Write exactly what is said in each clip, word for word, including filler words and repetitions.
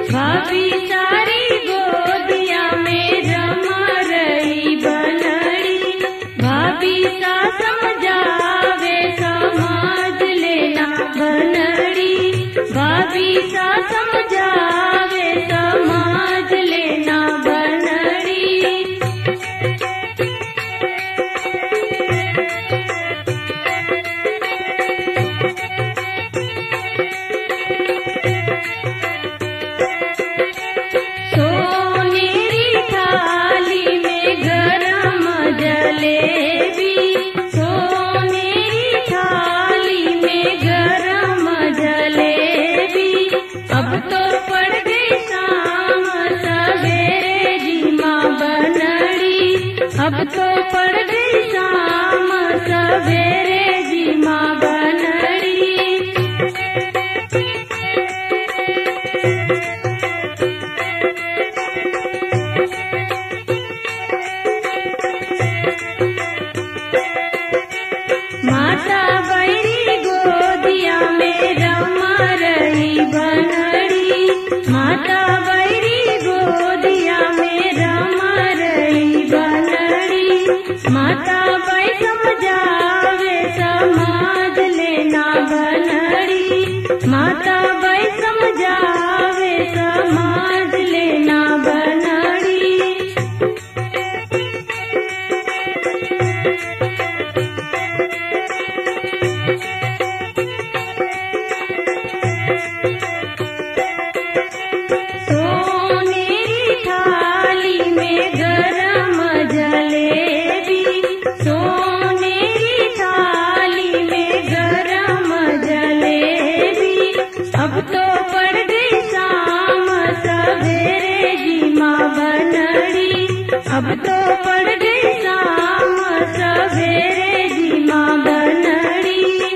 भाभी सारी गोदिया में रमा रही बनड़ी, भाभी सा समझावे समाज लेना बनड़ी, भाभी सा समझावे समाज लेना बनड़ी। सोनेरी थाली में गरम जलेबी, सोनेरी थाली में गरम जलेबी, अब तो पड़ गई शाम सवेरे जी माँ बनड़ी, अब तो पड़ गई शाम सवेरे जी माँ बनड़ी। माता बैरी गोदिया में रमा रही बनड़ी, माता बैरी गोदिया में रमा रही बनड़ी, माता बै समझावे समाज लेना बनड़ी, माता बै समझावे समाज लेना बनड़ी। सोनेरी थाली में गरम जलेबी, सोनेरी थाली में गरम जलेबी, अब तो पड़ गई शाम सवेरे जी माँ बनड़ी, अब तो पड़ गई शाम सवेरे जी माँ बनड़ी।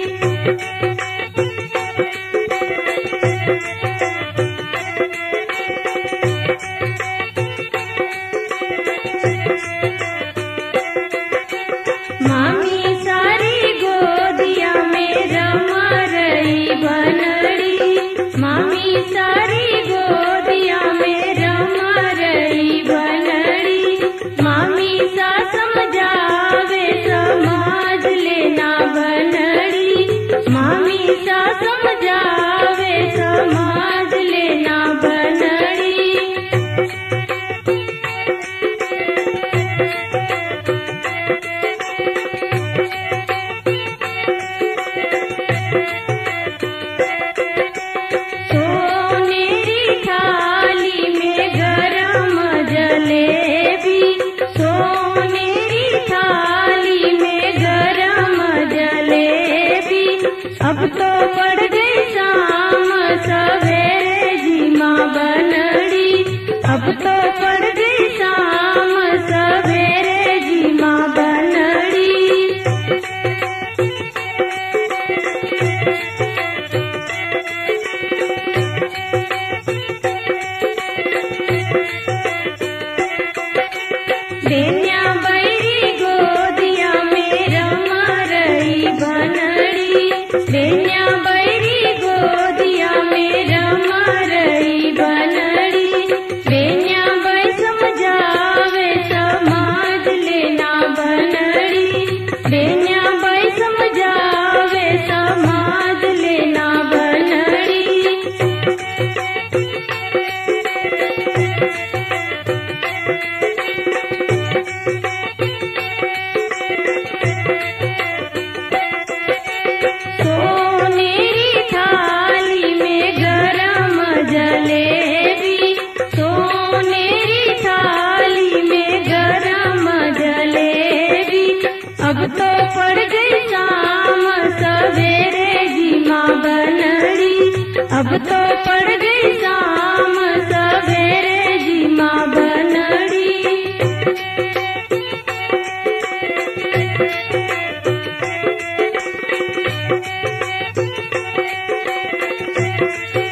मामी सारी गोदिया में रमा रही बनड़ी, मामी सारी गोदिया में रमा रही बनड़ी, मामी सा समझावे समाज लेना बनड़ी, मामी सा समझावे समाज लेना बनड़ी। सोनेरी थाली में गरम जलेबी, सोनेरी थाली में गरम जलेबी, अब तो पड़ गई शाम सवेरे जी माँ बनड़ी, अब तो पड़ गई शाम सवेरे जी माँ बनड़ी। बेन्या बैरी गोदिया में रमा रही बनड़ी, बेन्या बैरी गोदिया में रमा रही बनड़ी, बेन्या बै समझावे समाज लेना बनड़ी, बेन्या बै समझावे समाज लेना बनड़ी। सोनेरी थाली में गरम जलेबी, सोनेरी थाली में गरम जलेबी, अब तो पड़ गई शाम सवेरे जी माँ बनड़ी, अब तो पड़ गई शाम सवेरे जी माँ बनड़ी। Thank you.